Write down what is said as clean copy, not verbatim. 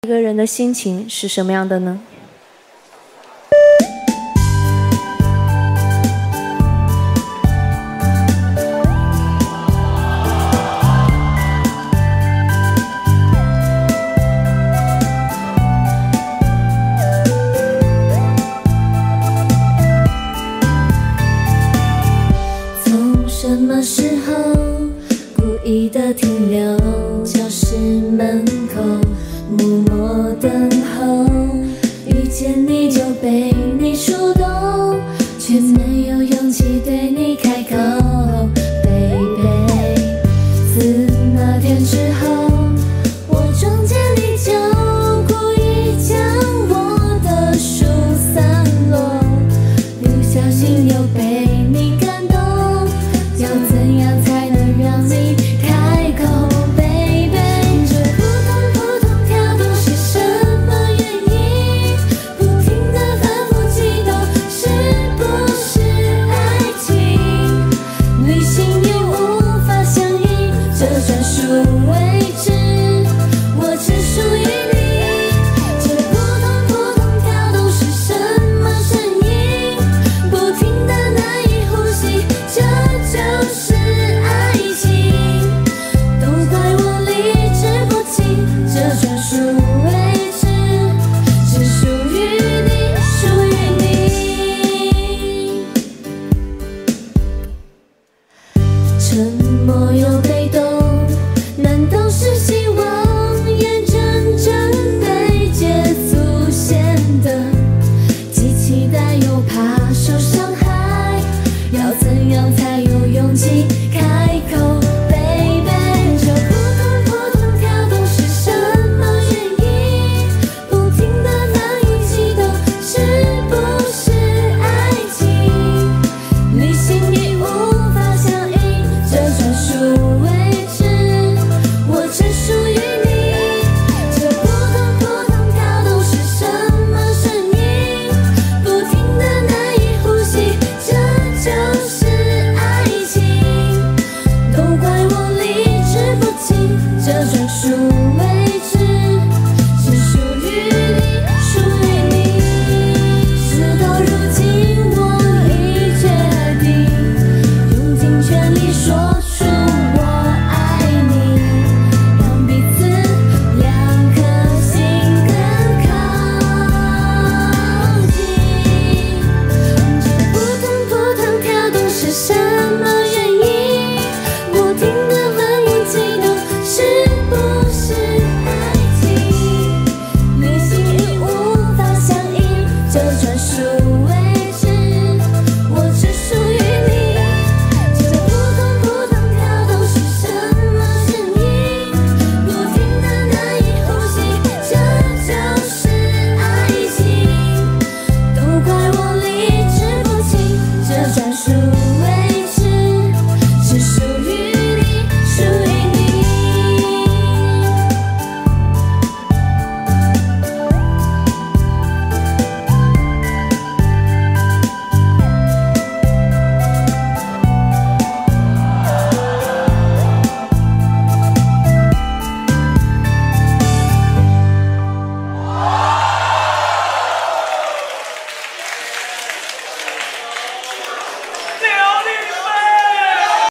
个人的心情是什么样的呢？ 什么时候故意的停留？教室门口默默等候，遇见你就被你触动，却没有勇气对你开口。Baby， 自那天之后，我撞见你就故意将我的书散落，不小心又被你感动。要怎样才能让你开口 ，baby？ 这扑通扑通跳动是什么原因？不停地反复激动，是不是爱情？旅行也无法相依，这专属位置，我只属于你。这扑通扑通跳动是什么声音？不停地难以呼吸，这就是爱情，都怪我理智不清，这专属